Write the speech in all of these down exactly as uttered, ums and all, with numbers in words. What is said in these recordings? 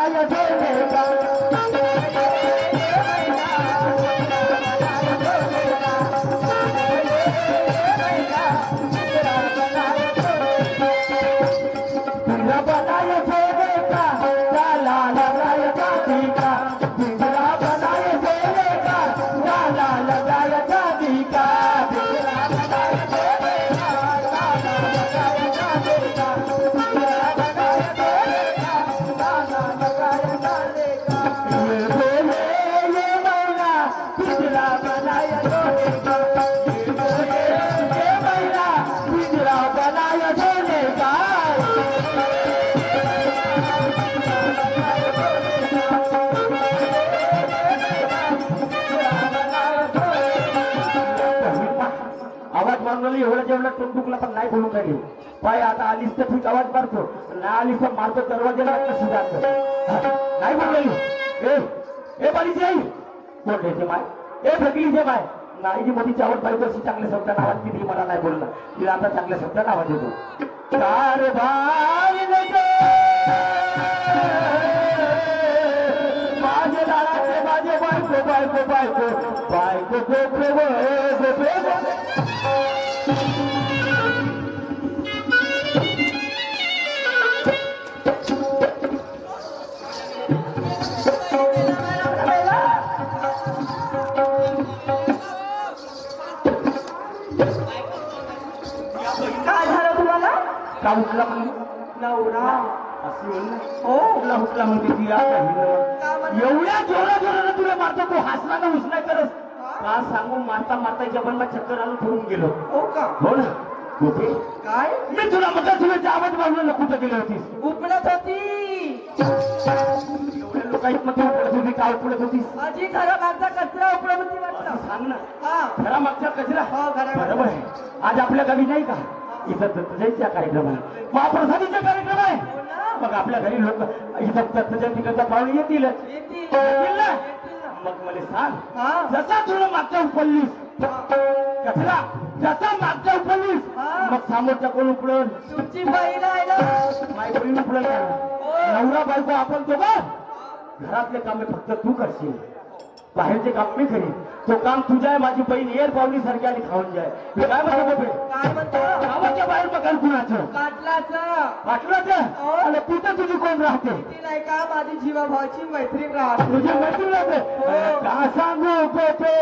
बनाए सोने का एवढं जेवढं टोंडुकला पण नाही बोलून राहिली पाय आता आलीस तर ठीक आवाज मारतो नाही आलीस तर मारतो दरवाजाला कशी जात नाही बोललेली ए ए बालीची आई बोलले माय ए फकलीचे माय नाही जी मोठी चावट पाहिजे अशी चांगल्या शब्दाने आवाज दिली मला नाही बोलला तिला आता चांगल्या शब्दाने आवाज येतो कारभार माझे दाराचे माझे बायको बायको बायको बायको गोपे गोपे का उठला नवरा अशी म्हणून हो उठला उठला म्हणते ती एवढ्या जोरा जोराने तुला मारतो तू हसला ना उचलाय करस का सांगून मारता मारता जबनमा चक्कर आणून ठेवून गेलो हो का हो ना कुठे काय मी तुला म्हटलं तुला आवाज मारलं ना कुठं गेली होतीस उपळत होती एवढ्या लोकांत मध्ये उपळत होती काय उपळत होतीस आजी घरा मागचा कचरा उपळत होती वाटतं सांग ना हा घरा मागचा कचरा हो घरा बरोबर आहे आज आपल्या गावी नाही का इथं दत्तजयंतीचा कार्यक्रम आहे महाप्रसादीचा कार्यक्रम आहे मग आपल्या घरी लोक इथं दत्तजयंतीचा पाहुणे येतील येतील ना मग मला सांग जसा तुला मागच्या उपललीस कचरा जसा मागच्या उपललीस मग समोरच्या कोण उपळण तुमची बहीण आहे ना माझी बहीण उपळण नवरा बायको आपण तो का घरातले कामे फक्त तू करशील बाहेरचे काम मी करीन तो काम तुझ्या आहे माझी बहीण एअर पावली सारखी आणि खाऊन जाय मी काय म्हणतो बाबे काय म्हणतो गावाच्या बाहेर बघाल कुणाचं काटलाचं काटलाचं आणि तिथं तुझी कोण राहते ती नाही का माझी जीवा भावाची मैत्रीण राहते तुझी मैत्रीण राहते का सांगू गोपे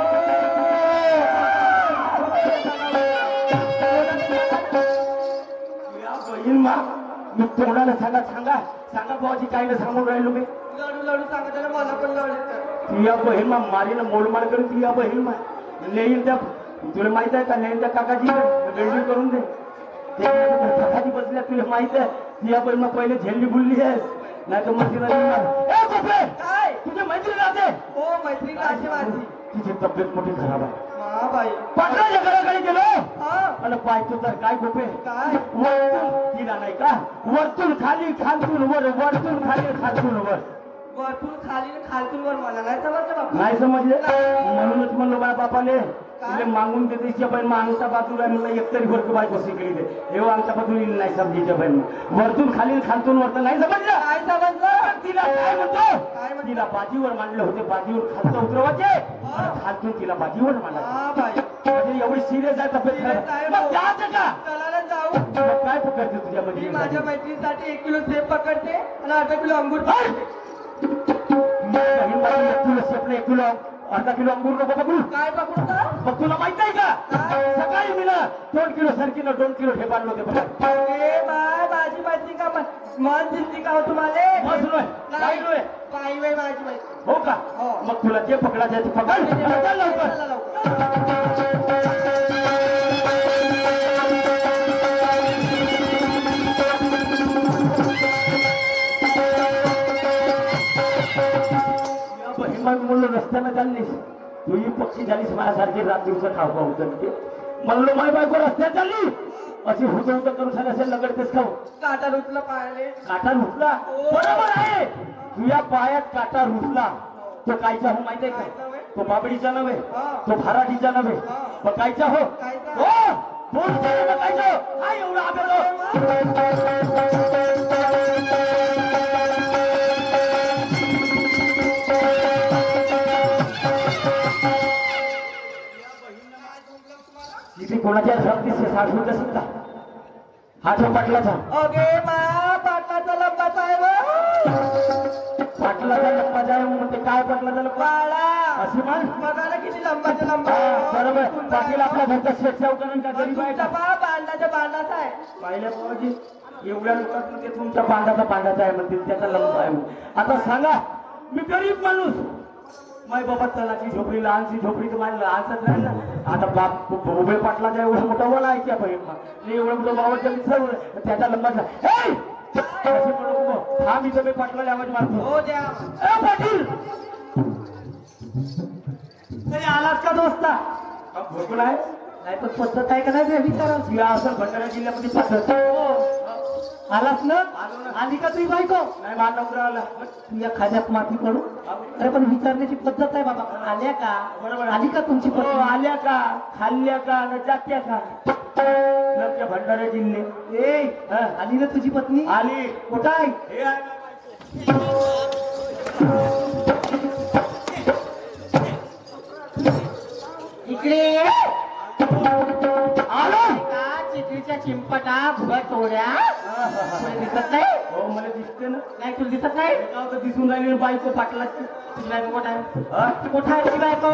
बहीण मा मी तोंडाला सांगा सांगा सांगा भावाची काही ना सांगून राहिलो मी लढू लढू सांगा मला पण लढू तिया बहीण मा मारीनं मोडमाड करून तिया बहीण मा लेईन त्या तुला माहित आहे का लेईन त्या काकाजी वेल्डिंग करून दे काकाजी बसल्या तुला माहित आहे तिया बहीण मा पहिले झेंडी बुलली आहेस नाही तर मग काय तुझी मैत्रीण राहते हो मैत्रीण राहते माझी तिची तब्येत मोठी खराब आहे पाटलाच्या घराकडे गेलो आणि पाहतो तर काय गोपे काय वरतून तिला नाही का वरतून खाली खालतून वर वरतून खाली खालतून वर वरतून खाली खालतून वर मला नाही समजलं नाही समजले म्हणूनच म्हणलो माझ्या बापाने तिला मागून देते तिच्या बहीण मग आमच्या बाजूला म्हणलं एकतरी वरती बायको शिकली दे हे आमच्या बाजूला नाही समजीच्या बहीण वरतून खाली खालतून वरतून नाही समजलं काय समजलं तिला काय म्हणतो तिला बाजीवर मांडले होते बाजीवर खालतं उतरवायचे आणि खालतून तिला बाजीवर मांडले एवढी सिरियस आहे तब्येत जायचं का चला जाऊ काय पकडते तुझ्या मैत्री माझ्या मैत्रीसाठी एक किलो सेब पकडते आणि अर्धा किलो अंगूर एक किलो अर्धा किलो अंगूर नको पकडू काय पकडू मग तुला माहित आहे का सकाळी मी ना दोन किलो सरकीनं दोन किलो हे बांधलो होते बाय माझी मैत्री का मन दिसती का हो तुम्हाला पायी वय माझी मैत्री हो का मग तुला जे पकडायचं ते पकड लवकर म्हणलो रस्त्यानं चाललीस तुझी पक्षी झालीस माझ्यासारखी रात दिवस खाऊ खाऊ ते म्हणलो माय बायको रस्त्यात चालली अशी हुत हुत करून सांगा असेल लगडतेस खाऊ काटा रुतला पायाले काटा रुतला बरोबर आहे तुझ्या पायात काटा रुतला तो कायचा हो माहिती आहे का तो बाबडीचा नव्हे तो भराडीचा नव्हे मग कायचा हो हो बोल कायचा हा एवढा आबेलो साठवून देशील का? हा जो पाटलाचा अगे मा पाटलाचा लंबा साहेब पाटलाचा लंबाचा आहे म्हणते काय पाटलाचा लंबा बाळा अशी म्हण बघा ना किती लंबाचा लंबा हा, बरोबर पाटील आपल्या घरचा शेत सावकारण का गरीब आहे का? बा बांधाच्या बांधाचा आहे पाहिलं बाबाजी एवढ्या लोकांना ते तुमच्या पांडाचा पांडाचा आहे म्हणतील त्याचा लंब आहे. आता सांगा मी गरीब माणूस माय बाबा चलाची झोपडी लहानशी झोपडी तर माझी लहानच राहील ना. आता बाप उभे पाटलाचा एवढा मोठा वळ आहे त्या बहीण एवढं मोठं बाबाच्या सर्व त्याचा लंबाचा हा मी तुम्ही पाटला आवाज मारतो. हो द्या ए पाटील तरी आलास का दोस्ता? भोगून आहे नाही पण पद्धत आहे का नाही विचारा या असं भंडारा जिल्ह्यामध्ये पद्धत आलास ना आलो ना. आली का तुझी बायको नाही मान नोकरा आला तुझ्या खाद्यात माती पडू अरे पण विचारण्याची पद्धत आहे बाबा आल्या का बरोबर. आली का तुमची हो, पत्नी? आल्या का खाल्ल्या का न जात्या का नक्की भंडारा जिल्हे ए हा. आली ना तुझी पत्नी आली कुठं आहे हे आहे माझी बायको. इकडे आलो का चिठीच्या चिंपटा भुगा तोड्या तुला दिसत नाही हो मला दिसते ना नाही तुला दिसत नाही हे गाव तर दिसून राहिली बायको पाटलाची तुझी बायको कुठं आहे हा? कुठं आहे तुझी बायको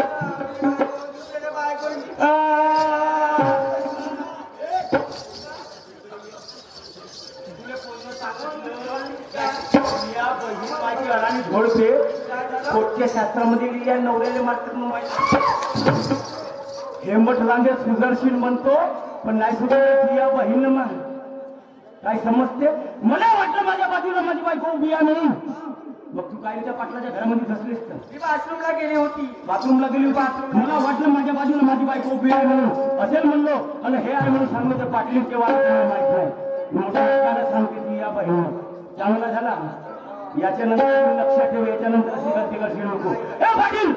या बहीण माझी अडाणी झोडते कोटच्या शास्त्रामध्ये लिहिल्या नवऱ्याने मात्र हेमट रांगे सुदर्शील म्हणतो पण नाही सुधारत या बहीण मग काय समजते मला वाटलं माझ्या बाजूला माझी बायको उभी आहे म्हणून मग तू काय त्या पाटलाच्या घरामध्ये बसलीस तर मी बाथरूमला गेली होती बाथरूमला गेली होती मला वाटलं माझ्या बाजूला माझी बायको उभी आहे म्हणून असेल म्हणलो आणि हे आहे म्हणून सांगलं तर पाटील केव्हा माहित नाही मोठ्या हक्काने सांगते ती या बहीण चांगला झाला याच्यानंतर मी लक्षात ठेव याच्यानंतर अशी गलती करशील नको ए पाटील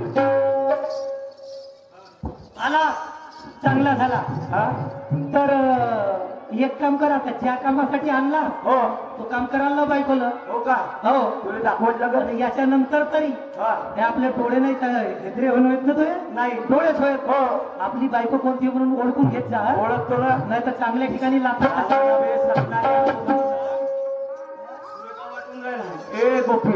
आला चांगला झाला हा तर अं, एक काम कर आता ज्या कामासाठी आणला हो तो काम करायला लाव बायकोला हो का हो तुला दाखवत लागत आणि याच्यानंतर तरी हा हे आपले डोळे नाही का हेद्रे होत ना तो नाही डोळेच होत हो आपली बायको कोणती आहे म्हणून ओळखून घेत जा ओळखतो ना नाही तर चांगल्या ठिकाणी लागतात ए गोपी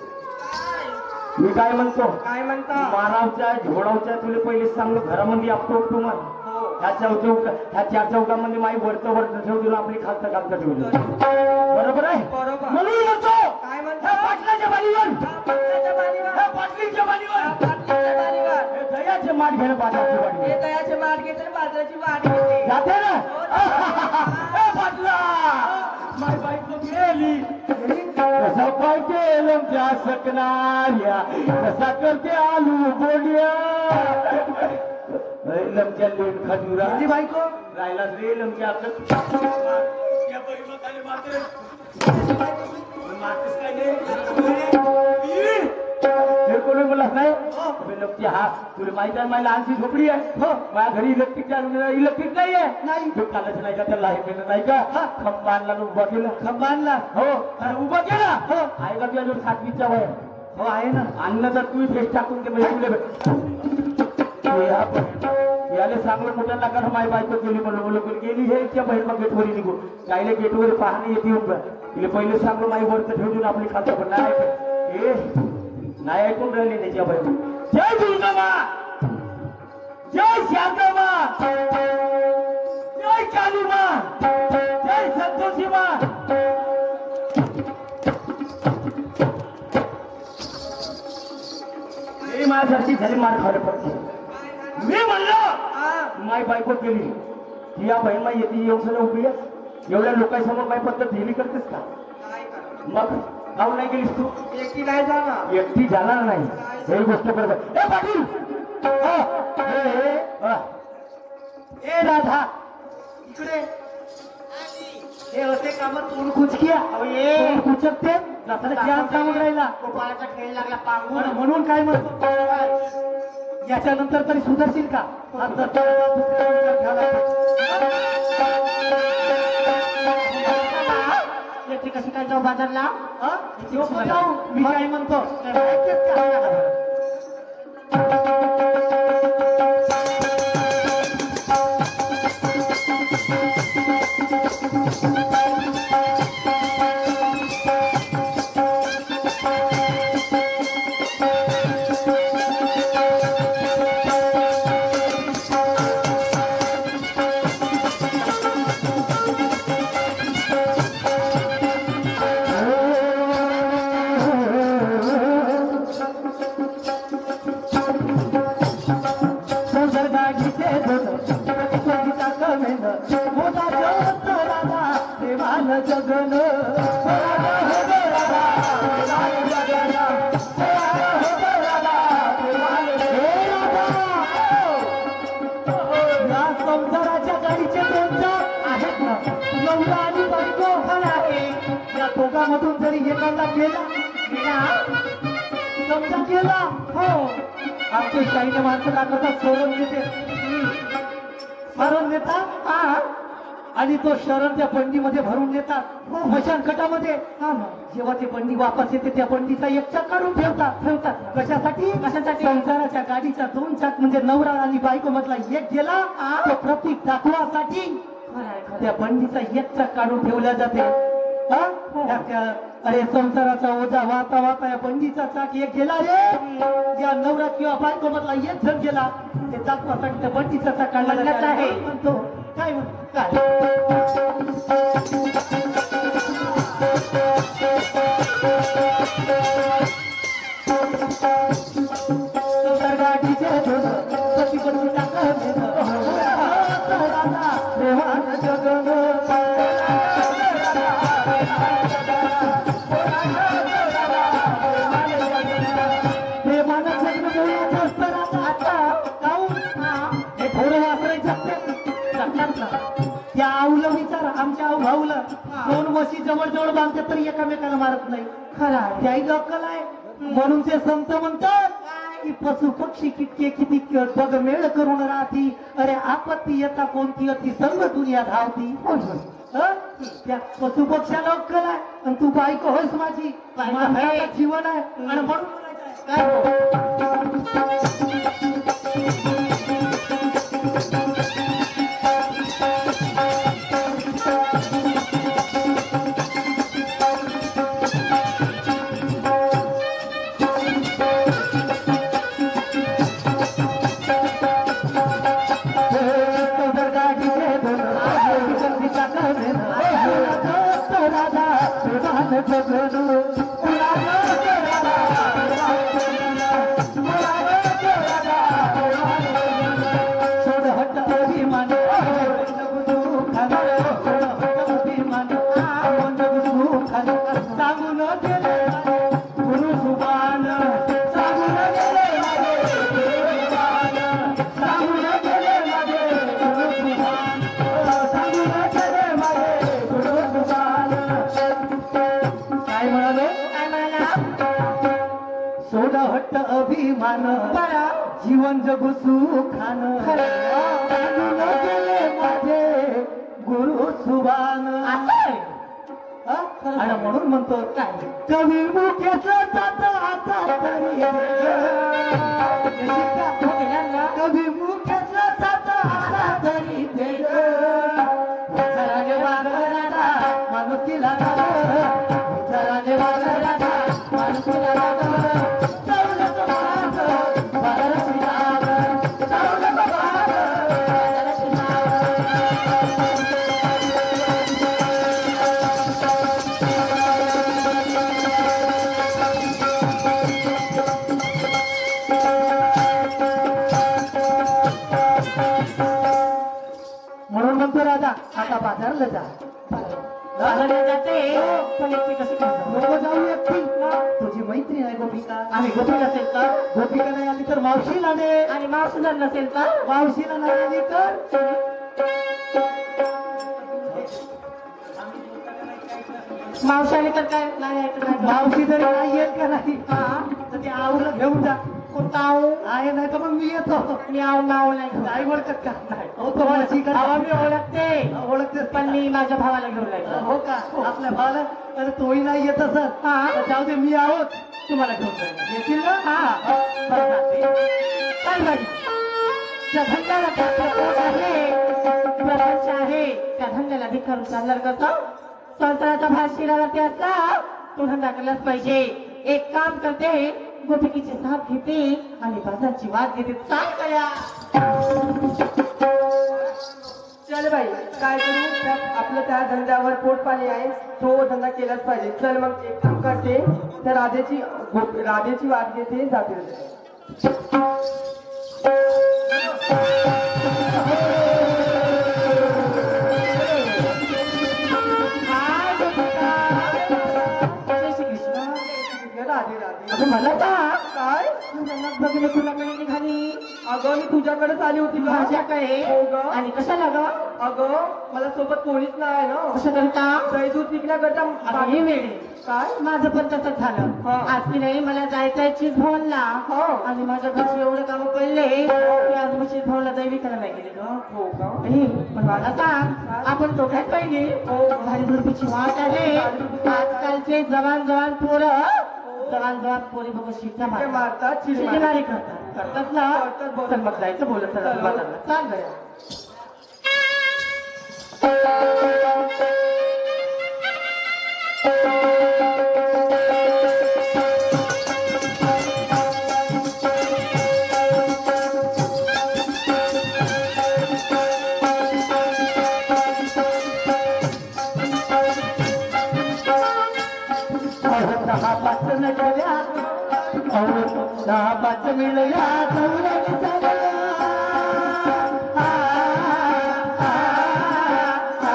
मी काय म्हणतो काय म्हणता मारावच्या झोडावच्या तुला पहिले सांगलो घरामध्ये आपतो तुम्हा ह्या चौचौक ह्या चार चौकामध्ये माई वरचं वरचं ठेवून आपली खालतं खालतं ठेवलं बरोबर आहे बरोबर. म्हणून म्हणतो काय म्हणतो? ह्या पाटलाच्या बालीवर पाटलाच्या बालीवर, ह्या पाटलीच्या बालीवर पाटलाच्या बालीवर हे दयाचे माठ घेणं पाटलाची वाटी हे दयाचे माठ घेते आणि बाजराची वाट घेते जाते ना ए पाटला माय बायको गेली कसा पाय केलं त्या सकणाऱ्या कसा करते आलू बोलिया लमच्या लेन खजुरा तुझी बायको राहिलाच रे लमच्या हे कोणी बोला नाही लमची हा तुला माहिती आहे माझी लहानशी झोपडी आहे हो माझ्या घरी इलेक्ट्रिक इलेक्ट्रिक नाही आहे नाही तो कालच नाही का त्याला हे केलं नाही का खंबा आणला आणि उभा केला खंबा आणला हो आणि उभा केला हो आहे का तुझ्या जोड सातवीच्या वय हो आहे ना आणलं तर तू फेस टाकून ते म्हणजे याला सांगलं मोठ्या लागानं माय बायको गेली म्हणलं बोल गेली हे त्या बहीण मग गेटवर निघू कायले गेटवर पाहणे येते येऊन तिला पहिले सांगलं माई वरत ठेवून आपली खातं पण नाही ए नाही ऐकून राहिली त्याच्या बहीण जय दुर्गामा जय शांतामा जय कालीमा जय संतोषीमा हे माझ्यासारखी झाली मार खायला पडते मी म्हणलं माय बायको केली ती या बहीण माई येते येऊन उभी आहे एवढ्या लोकांसमोर माय पद्धत नेहमी करतेस का मग गाव नाही गेलीस तू एकटी नाही जाणार एकटी जाणार नाही ही गोष्ट बरोबर ए पाटील हो, हे, हे, हा. ए राधा इकडे हे असे काम तोंड कुचकिया तोंड कुचकते ज्या सांगून राहिला गोपाळाचा खेळ लागला पांगून म्हणून म्हणून काय म्हणतो याच्यानंतर तरी सुधारशील का आता तर दुसऱ्या विचार घ्यावा लागतो. एकटी कशी काय जाऊ बाजारला हा? नको जाऊ मी काय म्हणतो ऐकतेस का? एखादा गेला गेला समजा गेला हो आमच्या शाहीने माणसं दाखवतात सोडून देते मरून देतात हा आणि तो शरण त्या बंडीमध्ये भरून देतात मशान खटामध्ये जेव्हा ते बंडी वापस येते त्या बंडीचा एक चाक काढून ठेवतात ठेवतात कशासाठी कशासाठी संसाराच्या गाडीचा दोन चाक म्हणजे नवरा आणि बायको मधला एक गेला तो प्रतीक दाखवासाठी त्या बंडीचा एक चाक काढून ठेवल्या जाते अरे संसाराचा ओझा वाहता वाहता या बंडीचा चाक एक गेला रे या नवरा किंवा बायको मधला एक जण गेला ते दाखवासाठी त्या बंडीचा चाक काढला आहे म्हणतो काय म्हणतो त्या आऊला विचार आमच्या भाऊला दोन म्हशी जवळ जवळ बांधतात तरी एकामेकाला मारत नाही खरा त्याही अक्कल आहे म्हणून ते संत म्हणतात की पशु पक्षी कितके किती बघ मेळ करून राहती अरे आपत्ती येता कोणती अति सर्व दुनिया धावती त्या पशु पक्षाला अक्कल आहे आणि तू बायको होस माझी जीवन आहे आणि म्हणून अभिमान जीवन जगू सुखान गेले माझे गुरु सुभान आणि म्हणून म्हणतो काय कवी मुख्यातलं जात आता तरी कवी मुख्यातलं जात आता तरी माणुकीला माणुकीला म्हणून म्हणतो राजा आता बाजारला जा बाजारला जाते पण एकटी कशी नको जाऊ एकटी तुझी मैत्री आहे गोपिका आणि गोपिका असेल का गोपिका नाही आली तर मावशीला दे आणि मावशी जर नसेल का मावशीला नाही आली तर मावशी आली तर काय नाही मावशी जर नाही येत का नाही तर ते आवला घेऊन जा कोणता आऊ आहे नाही तर मग मी येतो मी आऊ नाव नाही काय ओळखत का नाही हो तुम्हाला मी ओळखते ओळखते पण मी माझ्या भावाला घेऊन जायचं हो का आपल्या भावाला तर तोही नाही येत सर हा जाऊ दे मी आहोत तुम्हाला घेऊन जायचं येतील ना हा काय गाडी त्या धंद्याला आहे प्रपंच आहे त्या धंद्याला भिकारून चालणार करतो संसाराचा भात शिरावरती असला तो धंदा केलाच पाहिजे एक काम करते गोपिकीची साथ घेते आणि बाजारची वाद घेते काय करा चल बाई काय करू आपलं त्या धंद्यावर पोट पाणी आहे तो धंदा केलाच पाहिजे चल मग एक काम करते तर राधेची राधेची वाट घेते जाते राधे राधे. अगं मला का काय बघले तुलाकडे निघाली अगं मी तुझ्याकडेच आली होती का? माझ्याकडे हो ग. आणि कशाला ग अगं मला सोबत कोणीच नाही ना. कसं करता दही दूध विकण्याकरता अगं हे वेळे काय माझं पण तसंच झालं हा. आज की नाही मला जायचंय चीज भवनला हा. आणि माझ्या घरचे एवढे काम पडले की आज मी चीज भवनला दही विकायला नाही गेले ग हो का? हे, पण मला सांग आपण दोघात पाहिजे भारी दुर्बीची वाट आहे आजकालचे जवान जवान पोरं जवान जवान पोरी बघू शिक्का ते मारतात मारतात चिडी मारतात. शिलेमारी करतात करतात ना करतात, बरोबर. चल मग जायचं बोलत चला चल. बाजारला. चाल गड्या. दहा पाच नटल्या अहो दहा पाच मिळल्या चौऱ्याने चालल्या. आ, आ, आ,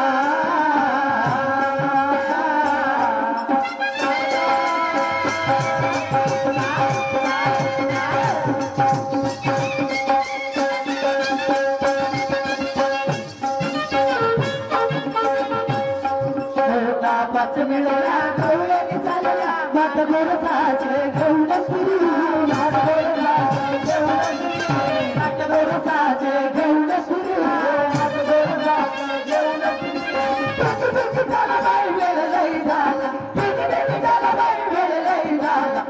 दहा पाच मिळल्या चौऱ्याने चालल्या. मात गोरसाचे गौड सुरू मात गोरसाचे मात गोरसाचे गौड सुरू मात गोरसाचे गौड सुरू झाला बाई वेळ लई झाला झाला बाई वेळ लई झाला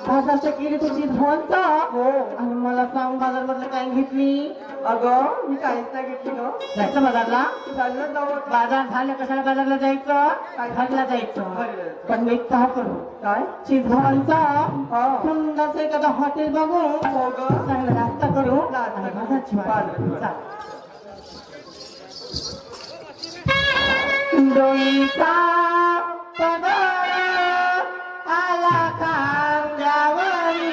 बाजारचं केली तुझी धोनचा हो आणि मला सांग बाजार मधलं काय घेतली अगं मी काहीच नाही घेतली ग जायचं बाजारला चाललं जाऊ बाजार झालं कशाला बाजारला जायचं घरला जायचं बरं. पण मी का करू काय चिधवांचा हा. सुंदरचं एखादं हॉटेल बघून हो ग चांगला नाश्ता करू नाश्ता आणि करू. बाजारची वाट बरं, बरं. चाल. डोईचा पगार आला खांद्यावरी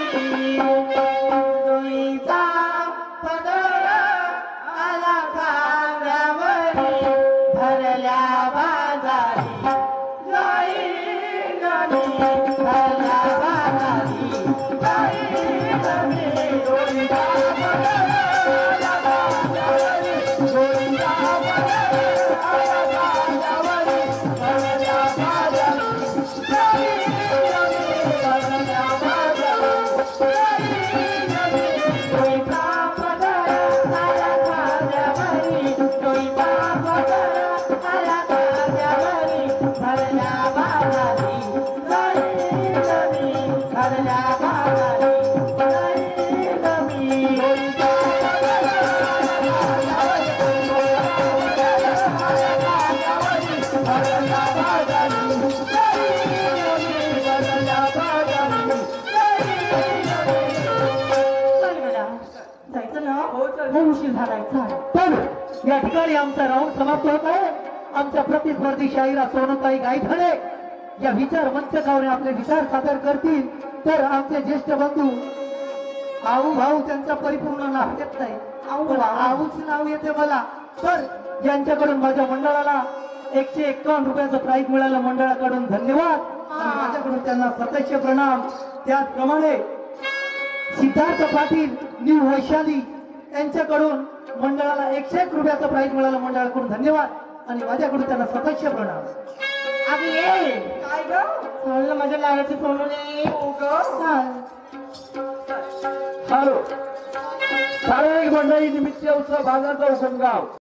डोईचा पगार आला खांद्यावरी भरल्या बाजारी जाई गणी भरल्या बाजारी जाई गणी डोईचा पगार आला खांद्यावरी डोईचा पगार आला खांद्यावरी भरल्या बाजारी जाई गणी भरल्या बाजारी जाई गणी डोईचा पगार आला खांद्यावरी डोईचा पगार आला खांद्यावरी भरल्या बाजारी जाई गणी भरल्या बाजारी जाई गणी डोईचा पगार जायचं ना हो, चल. लय उशीर झालाय चाल. तर या ठिकाणी आमचा राऊंड समाप्त होत आहे आमच्या प्रतिस्पर्धी शाहिरा सोनताई गायधळे या विचार मंचकावर आपले विचार सादर करतील तर आमचे ज्येष्ठ बंधू आऊ भाऊ त्यांचा परिपूर्ण नाव येत नाही आऊ आऊच नाव येते मला तर यांच्याकडून माझ्या मंडळाला एकशे एक्कावन्न रुपयाचं प्राईज मिळालं मंडळाकडून धन्यवाद आणि माझ्याकडून त्यांना सतस्य प्रणाम त्याचप्रमाणे सिद्धार्थ पाटील न्यू वैशाली यांच्याकडून मंडळाला एकशे एक रुपयाचं प्राईज मिळालं मंडळाकडून धन्यवाद आणि माझ्याकडून त्यांना सतस्य प्रणाम अगं ये काय ग चाललं माझ्या लाडाची सोनूने हो ग चाल हॅलो सार्वजनिक मंडळी निमित्त उत्सव बाजारचा उसनगाव